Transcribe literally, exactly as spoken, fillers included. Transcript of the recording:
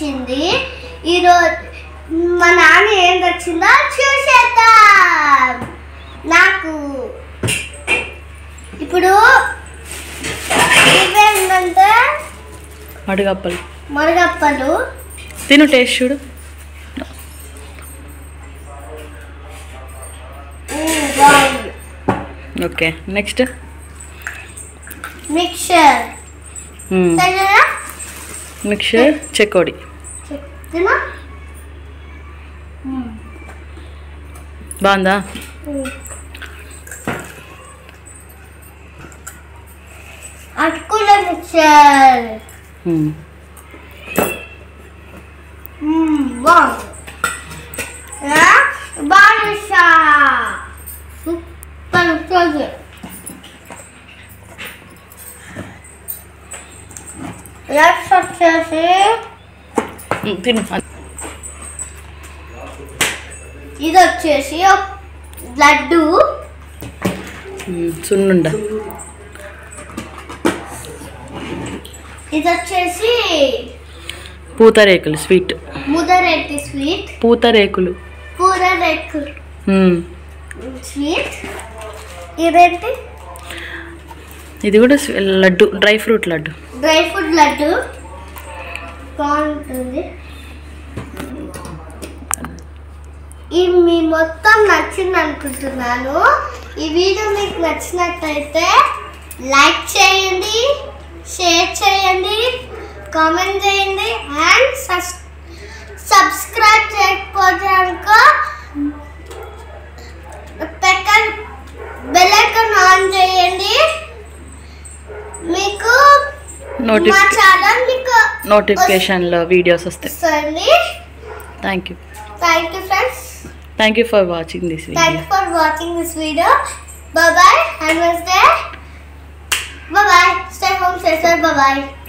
తెచ్చింది. ఈరోజు మా నాన్న ఏం తెచ్చిందో చూసేద్దాం. నాకు ఇప్పుడు ఇవేంటంటే మడుగప్పలు మడుగప్పలు. తిను, టేస్ట్ చూడు. Okay, next mixture. మిక్చర్ చెకోడి. బాగుందా? అటుకుల మిక్చర్ బాగుంది. బాదుషా సూపర్ ఉంటుంది. నెక్స్ట్ వచ్చేసి తిను. ఇది వచ్చేసి లడ్డు సున్నుండ. ఇది వచ్చేసి పూతరేకులు స్వీట్. ముదరేటి స్వీట్. పూతరేకులు పూతరేకులు స్వీట్. ఇదేంటి? ఇది కూడా laddu, dry fruit laddu. Dry fruit laddu బాగుంటుంది. ఇది మీ మొత్తం నచ్చింది అనుకుంటున్నాను. ఈ వీడియో మీకు నచ్చినట్లయితే లైక్ చేయండి, షేర్ చేయండి, కామెంట్ చేయండి అండ్ సబ్స్క్రైబ్ చేయకపోతే అనుకో పక్కన బెల్ ఐకాన్ ఆన్ చేయండి. మీకు మా ఛానల్ మీకు నోటిఫికేషన్లో వీడియోస్ వస్తాయి. Thank you. Thank you friends. Thank you for watching this video. Thank you for watching this video. Bye bye. Have a nice day. Bye bye. Stay home, stay safe. Bye bye.